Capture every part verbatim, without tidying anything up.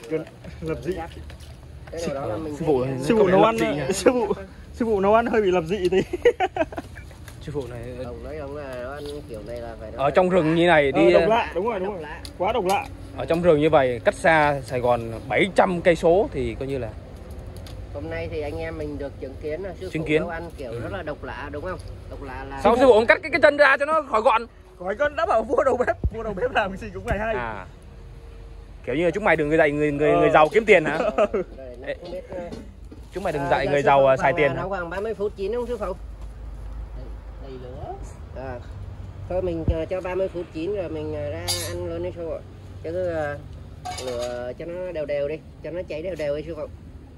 Lập dị. Cái đó là mình Sư phụ Sư phụ nấu ăn sư phụ sư phụ nấu ăn hơi bị lập dị tí. Sư phụ này ông nói ông là nấu ăn kiểu này là phải ở trong rừng như này đi. Ờ, độc lạ, đúng rồi, đúng rồi. Quá độc lạ. Ở trong rừng như vậy, cách xa Sài Gòn bảy trăm cây số thì coi như là hôm nay thì anh em mình được chứng kiến là sư chứng phụ kiến. nấu ăn kiểu Ừ. rất là độc lạ đúng không? Độc lạ là sao sư phụ ông cắt cái cái chân ra cho nó khỏi gọn. Khỏi con đã bảo vua đầu bếp, vua đầu bếp làm cái gì cũng phải hay. À. Kiểu như chúng mày đừng dạy người người người giàu kiếm tiền hả? Rồi, nó không biết, Chúng mày đừng à, dạy giờ người sư giàu phụ xài vào, tiền à, hả? nấu khoảng ba mươi phút chín không sư phụ? Đầy lửa. À, thôi mình uh, cho ba mươi phút chín rồi mình uh, ra ăn luôn đi sư phụ. Chứ uh, lửa cho nó đều đều đi, cho nó cháy đều đều đi sư phụ.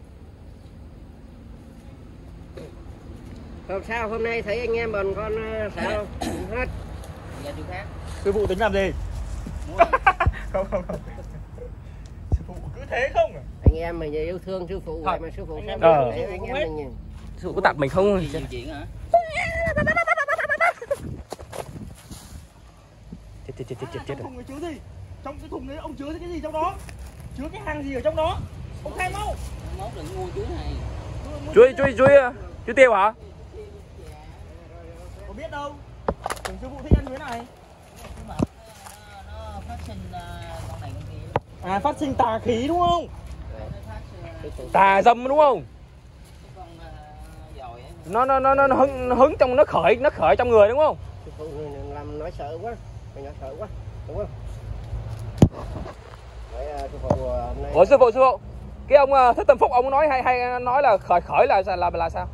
Không sao, hôm nay thấy anh em bọn con uh, sao hết. Giờ chỗ khác. Sư phụ tính làm gì? Không không không. Sư phụ cứ thế không à? Anh em mình yêu thương sư phụ vậy mà sư phụ anh sao em mà ờ. thấy anh em mình Sư phụ có tặng mình không? Gì nhiều chuyện hả? Chết chết chết chết chết chết Trong thùng này chứa gì? Trong cái thùng đấy ông chứa cái gì trong đó? Chứa cái hàng gì ở trong đó? Ông khai mau. Mốt đừng mua chuối này. Chuối chuối chuối chuối tiêu hả? Có biết đâu. Tưởng sư phụ thích ăn chuối này. Nó, nó phát sinh uh, con này con kia. À, phát sinh tà khí đúng không? Nó phát sinh, uh, Tà dâm đúng không? con uh, dòi ấy. Nó nó nó nó hứng hứng trong nó khởi nó khởi trong người đúng không? sư phụ làm nói sợ quá, mình nói sợ quá, đúng không? Đấy, uh, sư phụ uh, hôm nay... Ủa sư phụ sư phụ, cái ông uh, Thích Tâm Phúc ông nói hay hay nói là khởi khởi là là là, là sao?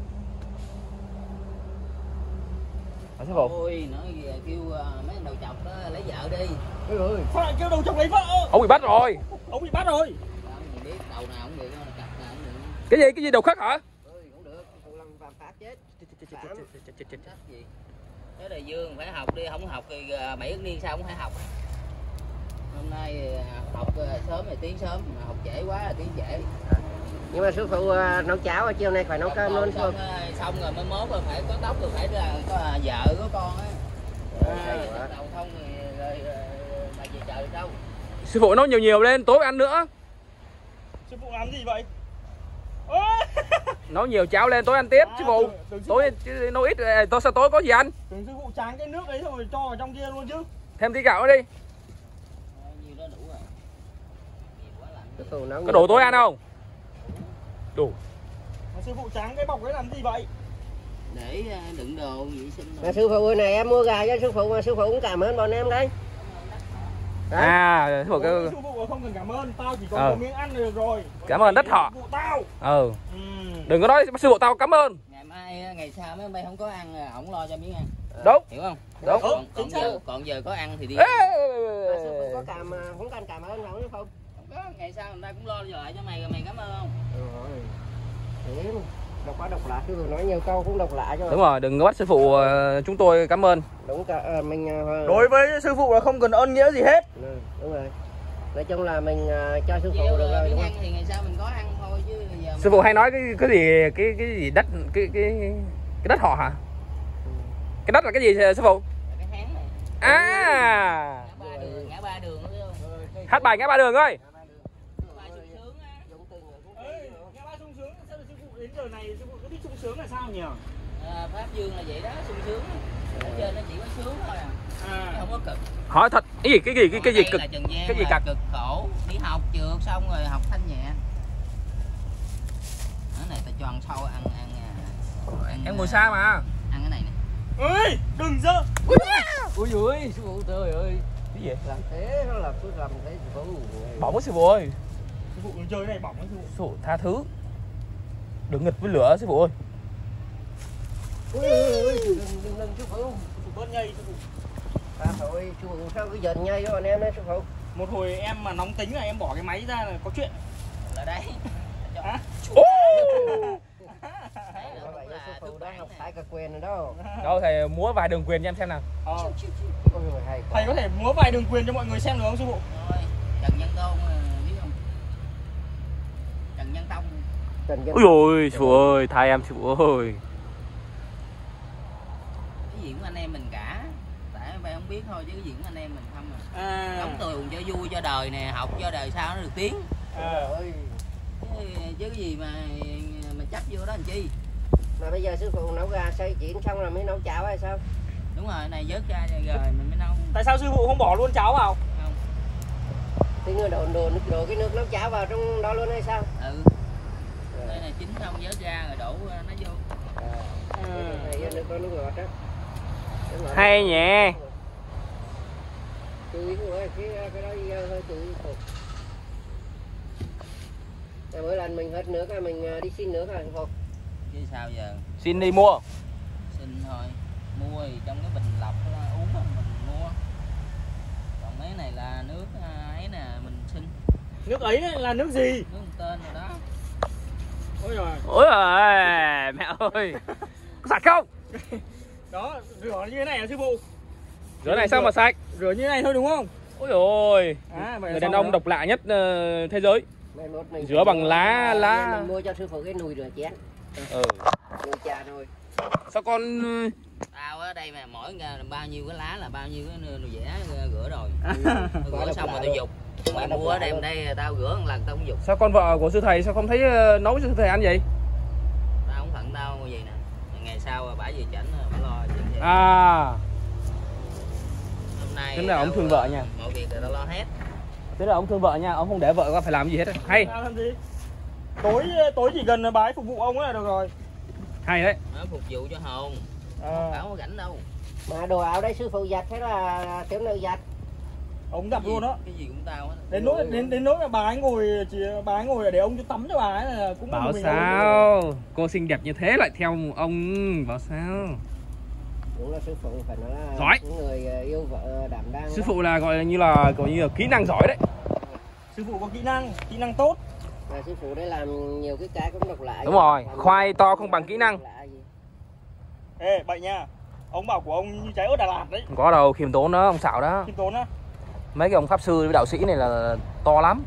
À, sư phụ. Ôi, nó kêu uh, mấy anh đầu chọc đó lấy vợ đi. Ôi ơi, Sao lại kêu đầu chồng lấy vợ? Ông bị bắt rồi. Ông bị bắt rồi. Đó, mình biết đầu nào cũng được, cặp nào cũng được. Cái gì cái gì đầu khất hả? ơi cũng được, sư phụ làm phạm pháp chết. Chắc gì? Tới Đại Dương phải học đi, không học thì bảy niên sau cũng phải học. Hôm nay học sớm thì tiếng sớm, mà học trễ quá là tiếng trễ. Nhưng mà sư phụ uh, nấu cháo chiều nay phải nấu cơm luôn xong, không? xong rồi mới mốt rồi phải có tóc rồi phải là có vợ có con á. À, đầu không thì rồi, rồi bà về trời đâu. Sư phụ nấu nhiều nhiều lên tối ăn nữa. Sư phụ làm gì vậy? Nấu nhiều cháo lên tối ăn tiếp À, sư phụ. tưởng- tưởng sư Tối chứ nấu ít tối sao tối có gì ăn? Tưởng sư phụ tráng cái nước đấy rồi cho vào trong kia luôn chứ. Thêm tí gạo nữa đi. Nhiều đó đủ rồi. Nhiều quá làm. Sư phụ nấu Có đủ tối ăn không? Đủ. Mà sư phụ tráng cái bọc đấy làm gì vậy? Để đựng đồ vệ sinh. Mà sư phụ này em mua gà cho sư phụ mà sư phụ cũng cảm ơn bọn em đấy. À sư phụ Ôi, cái sư phụ không cần cảm ơn, tao chỉ có Ờ. một miếng ăn được rồi. Cảm ơn đất họ. Sư phụ tao. Ừ. Ừ. Đừng có nói sư phụ tao cảm ơn. Ngày mai ngày sau mấy ông bay không có ăn ổng lo cho miếng ăn. Đúng. Hiểu không? Đúng. Còn, còn giờ còn giờ có ăn thì đi. Mà sư phụ có cảm không cần cảm ơn không sư phụ? Không có, ngày sau người ta cũng lo lại cho mày rồi mày cảm ơn không? Rồi. Thế mà độc quá độc lạ, sư phụ nói nhiều câu cũng độc lạ cho. Đúng rồi, đừng có bắt sư phụ uh, chúng tôi cảm ơn. Đúng cả à, mình uh, Đối với sư phụ là không cần ơn nghĩa gì hết. Ừ, đúng rồi. Nói chung là mình uh, cho sư phụ Chiều được rồi miếng đúng ăn không? thì ngày sau mình có ăn thôi chứ giờ Sư phụ hay nói cái cái gì cái cái gì đất cái cái cái đất họ hả? Cái đất là cái gì sư phụ? cái háng này. À. Ngã ba đường, ngã ba đường đúng không? Hát bài ngã ba đường ơi. Ba sung sướng á. Ê, nghe ba sung sướng, sao sư phụ đến giờ này sư phụ cứ thích sung sướng là sao nhỉ? À, Pháp Dương là vậy đó, sung sướng. Ở trên nó chỉ có sướng thôi à. À. Không có cực. Hỏi thật, cái gì cái gì cái, cái gì Còn cực? đây là Trần Giang Cái gì là cực? cực khổ, đi học trượt xong rồi học thanh nhẹ. Cái này ta cho ăn sâu ăn ăn, ăn Em ngồi xa mà. ăn cái này nè. Ơi, đừng dơ. Ui ui, sư phụ trời ơi. Cái gì? Làm thế nó là cứ làm thế sư phụ. Bỏng quá sư phụ ơi. Sư phụ đừng chơi cái này bỏng lắm sư phụ. Sư phụ tha thứ. Đừng nghịch với lửa sư phụ ơi. Ui ui ui, đừng đừng đừng sư phụ. Sư phụ bớt nhây sư phụ. À thôi, sư phụ sao cứ giận nhây với bọn em đấy sư phụ. Một hồi em mà nóng tính là em bỏ cái máy ra là có chuyện. Là đây. Hả? Như vậy sư phụ đã học phải cả quyền rồi đó. Đâu thầy múa vài đường quyền cho em xem nào. Ờ. Ôi giời, hay quá. Thầy có thể múa vài đường quyền cho mọi người xem được không sư phụ? Rồi, Trần Nhân Tôn biết không? Trần Nhân Tông. Trần Nhân. Ui ôi, sư phụ ơi, tha em sư phụ ơi. Cái gì cũng anh em mình cả. Tại bạn không biết thôi chứ cái gì cũng anh em mình không à. À. Đóng tường cho vui cho đời nè, học cho đời sau nó được tiếng. À. Ôi. chứ, chứ cái gì mà mà chấp vô đó làm chi. Mà bây giờ sư phụ nấu gà xay chuyển xong rồi mới nấu cháo hay sao? Đúng rồi, này vớt ra rồi mình mới nấu. Tại sao sư phụ không bỏ luôn cháo vào? Không. Thì người đổ, đổ, đổ cái nước nấu cháo vào trong đó luôn hay sao? Ừ. Đây này chín xong vớt ra rồi đổ nó vô. À, ừ. Nước có nước ngọt đó. Hay nhỉ. Chú ý quá, cái, cái đó hơi chú ý phục. Mỗi lần mình hết nước mình đi xin nước rồi phục. Chứ sao giờ? Xin đi mua. Xin thôi. Mua thì trong cái bình lọc đó, uống đó, mình mua. Còn mấy này là nước ấy nè, mình xin. Nước ấy là nước gì? Nước tên rồi đó. Ôi rồi. Ôi giời, mẹ ơi. Có sạch không? Đó, rửa như thế này hả sư phụ? Rửa này sao mà sạch? Rửa như thế này thôi đúng không? Ôi ôi. À, vậy Người đàn ông độc lạ nhất uh, thế giới. Mình Rửa bằng lá lá. Mình mua cho sư phụ cái nồi rửa chén. Ừ. Nồi trà thôi. Sao con Tao ở đây mà mỗi bao nhiêu cái lá là bao nhiêu cái nồi dẻ rửa rồi. Quá Rửa xong rồi tao dục. Mày mua ở đây đây tao rửa một lần tao không dục. sao con vợ của sư thầy sao không thấy uh, nấu cho sư thầy ăn vậy? Tao không phận tao như vậy nè. Ngày sau bả về chảnh phải lo chuyện vậy. À. Hôm nay Thế là ông thương vợ nha. Mọi việc là tao lo hết. Thế là ông thương vợ nha, ông không để vợ qua phải làm gì hết. Hay. Tao làm gì? Tối tối chỉ cần bái phục vụ ông là được rồi. Hay đấy. Nó phục vụ cho Hồn. À. Tao không có rảnh đâu. Mà đồ áo đây sư phụ giặt hay là tiểu nữ giặt? Ông giặt luôn đó. Cái gì cũng tao hết. Đến nỗi đến đến nỗi mà bà ấy ngồi chỉ bà ấy ngồi để ông cho tắm cho bà ấy là cũng Bảo mình sao cô xinh đẹp như thế lại theo ông, bảo sao? Đúng là sư phụ phải nói là Giỏi. những người yêu vợ đảm đang. Sư đó. phụ là gọi như là gọi như là kỹ năng giỏi đấy. Sư phụ có kỹ năng, kỹ năng tốt. Mà sư phụ đây làm nhiều cái cái cũng độc lạ. Đúng rồi, khoai to không bằng kỹ năng. Ê, bậy nha. Ông bảo của ông như trái ớt Đà Lạt đấy. Không có đâu, khiêm tốn đó, ông xạo đó. Khiêm tốn á. Mấy cái ông pháp sư với đạo sĩ này là to lắm.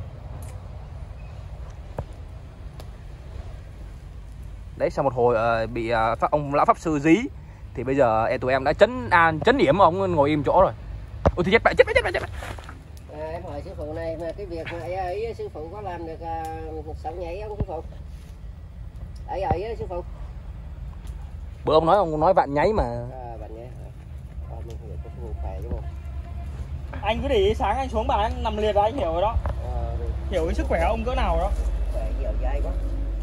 Đấy, sau một hồi uh, bị uh, pháp, ông lão pháp sư dí thì bây giờ em tụi em đã chấn an chấn điểm ông ngồi im chỗ rồi. Ôi thì chết mẹ chết mẹ chết mẹ chết mẹ. À, em hỏi sư phụ này mà cái việc ấy, ấy sư phụ có làm được uh, sống nhảy không sư phụ? Ấy ấy sư phụ. Bữa ông nói ông nói vạn nháy mà. À, bạn nhé. À, mình hiểu có sư phụ khỏe chứ không? Anh cứ để ý sáng anh xuống bà anh nằm liệt là anh hiểu rồi đó. À, Hiểu cái sức khỏe ông cỡ nào đó. khỏe dẻo dai quá.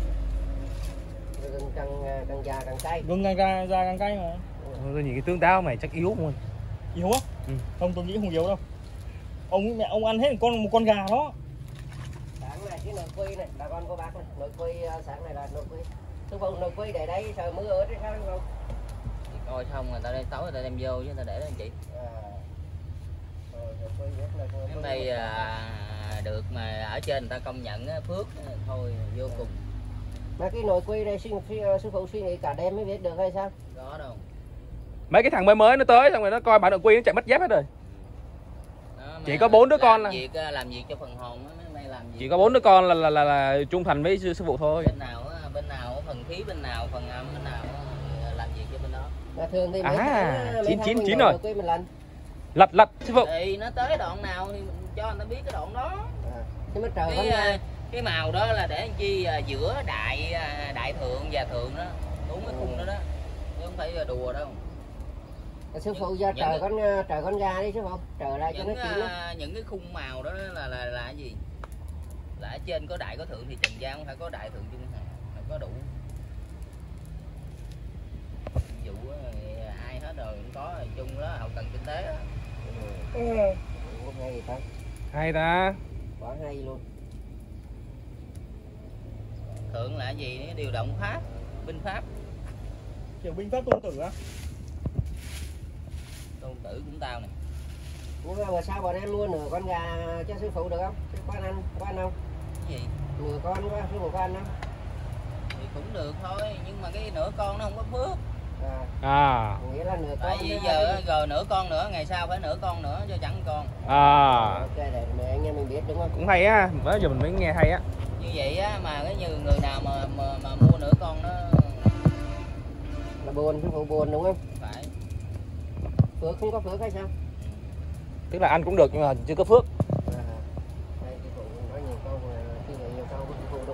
Gừng càng càng già càng cay. Gừng càng ra ra càng cay mà. Tôi nhìn cái tướng táo mày chắc yếu luôn. Yếu á? Ừ. Không, tôi nghĩ không yếu đâu. Ông mẹ ông ăn hết một con một con gà đó. Sáng này cái nồi quy này, bà con cô bác này, nồi quy sáng này là nồi quy. Sư phụ nồi quy để đây sợ mưa ướt đấy sao sư phụ? Coi xong rồi tao đem tối rồi tao đem vô chứ tao để đó làm chị. À. Rồi, nồi quy rất là nồi Cái quy. đây à, được mà ở trên người ta công nhận á, phước thôi vô cùng. Mà cái nồi quy đây sư, sư, sư phụ suy nghĩ cả đêm mới biết được hay sao? Có đâu. Mấy cái thằng mới mới nó tới xong rồi nó coi bạn nội quy nó chạy mất dép hết rồi. Đó, Chỉ có bốn đứa con làm là- việc làm việc cho phần hồn á, mấy làm việc. Chỉ có bốn đứa con là là là, là trung thành với sư, sư phụ thôi. Bên nào á, bên nào á, phần khí bên nào, phần âm bên nào á, làm việc cho bên đó. Mà thường thì mấy À, tháng, mấy chín, tháng chín, mình chín nồi rồi. quy một lần. Lật lật sư phụ. Thì nó tới đoạn nào thì mình cho người ta biết cái đoạn đó. À. Nhưng mà trời Cái con à, ra. cái màu đó là để làm chi à, giữa đại à, đại thượng và thượng đó, đúng cái khung đó đó. Chứ không phải là đùa đâu. Sư phụ giờ những trời cái- con trời con ra đi sư phụ. Trời lại cho nó Những chín. à, những cái khung màu đó là là là cái gì? Là ở trên có đại có thượng thì trần gian không phải có đại thượng trung hạ, phải có đủ. Ví dụ á, ai hết rồi cũng có rồi, chung đó hậu cần kinh tế đó. Ừ. Ủa, hay gì ta? Hay ta. Quá hay luôn. Thượng là cái gì? Điều động pháp, binh pháp. Kiểu binh pháp tôn tử á. Tôn tử cũng tao này. Nhưng mà sao bọn em mua nửa con gà cho sư phụ được không? Sư có ăn ăn, có ăn không? Cái gì? Nửa con quá, sư phụ có ăn không? Thì cũng được thôi, nhưng mà cái nửa con nó không có phước. À, À. nghĩa là nửa Tại con. vì nữa giờ hả? á, rồi nửa con nữa, ngày sau phải nửa con nữa cho chẳng con. À. Ok, để, để anh em mình biết đúng không? Cũng hay á, mới giờ mình mới nghe hay á. Như vậy á, mà cái như người nào mà mà, mà mua nửa con nó Là buồn, sư phụ buồn đúng không? phải. Phước không có phước hay sao? Tức là ăn cũng được nhưng mà chưa có phước. À, đây sư phụ nói nhiều câu rồi.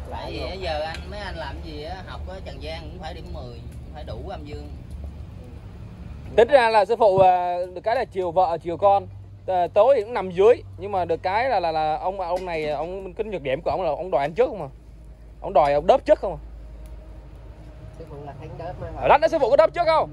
Tại vì bây giờ anh mấy anh làm gì á, học ở Trần Giang cũng phải điểm mười, phải đủ âm dương. Tính ra là sư phụ được cái là chiều vợ chiều con, tối thì cũng nằm dưới, nhưng mà được cái là là là ông ông này ông cái nhược điểm của ông là ông đòi ăn trước không mà, ông đòi ông đớp trước không à. Sư phụ là thánh đớp mà. Ở lát nữa sư phụ có đớp trước không?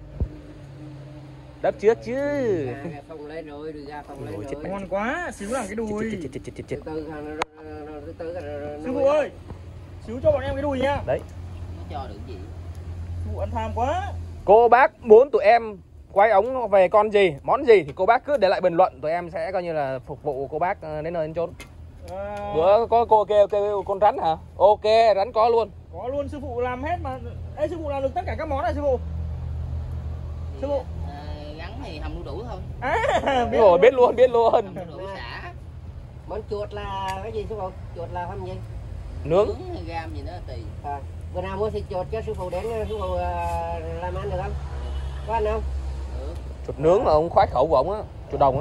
Đớp trước chứ. Gà phồng lên rồi, đưa ra phồng lên rồi. Ngon quá, xíu làm cái đùi. Chết, chết, chết, chết, chết. Từ từ từ từ Sư phụ ơi, xíu cho bọn em cái đùi nha. Đấy. Nó cho được gì? Sư phụ ăn tham quá. Cô bác muốn tụi em quay ống về con gì, món gì thì cô bác cứ để lại bình luận, tụi em sẽ coi như là phục vụ cô bác đến nơi đến chốn. À... Bữa có cô kêu kêu con rắn hả? Ok, rắn có luôn. Có luôn, sư phụ làm hết mà. Ê, sư phụ làm được tất cả các món này sư phụ. Sư phụ. À, gắn thì hầm đu đủ thôi. À, biết rồi, biết luôn, biết luôn. Hầm đu đủ xả. Món chuột là cái gì sư phụ? Chuột là hầm gì? Nướng. Nướng hay gam gì đó tùy. À, bữa nào mua thịt chuột cho sư phụ đến sư phụ uh, làm ăn được không? Có ăn không? Được. Chuột nướng là ông khoái khẩu của ông á, chuột đồng á.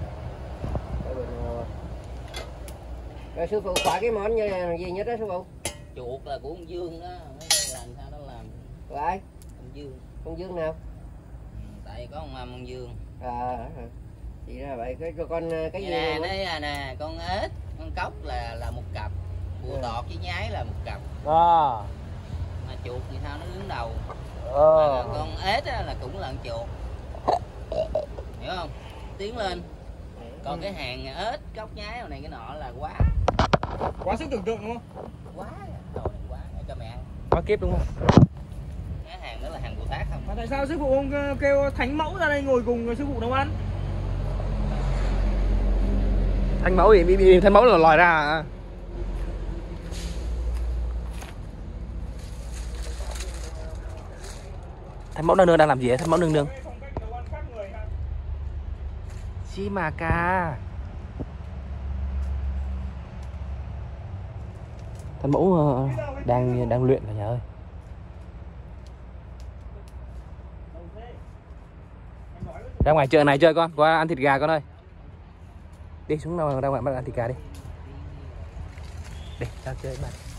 Rồi sư phụ khoái cái món như là gì nhất đó sư phụ? Chuột là của ông Dương đó, nó làm sao nó làm. Của ai? Ông Dương. Ông Dương nào? Tại có ông ông Dương. À, thì ra vậy. Cái con cái gì nè, mà... đây là nè, con ếch, con cóc là là một cặp, bùa Ừ. tọt với nhái là một cặp. À. Mà chuột thì sao nó đứng đầu. Ờ. Mà con ếch á, là cũng là con chuột. Hiểu không? Tiến lên. Còn cái hàng ếch, cóc nhái này cái nọ là quá. Quá sức tưởng tượng đúng không? Quá. Đồ này quá, để cho mẹ ăn. Quá kiếp đúng không? Cái hàng đó là hàng Bồ Tát không? Mà tại sao sư phụ không kêu thánh mẫu ra đây ngồi cùng sư phụ nấu ăn? Thanh mẫu thì bị, bị thanh mẫu là lòi ra à? Thanh mẫu nương nương đang làm gì ấy? Thanh mẫu nương nương chi mà ca. Thanh mẫu uh, đang đang luyện cả nhà ơi. Ra ngoài chợ này chơi con, qua ăn thịt gà con ơi. Đi xuống nào ra ngoài bắt ăn thịt gà đi. Đi, ra chơi bạn.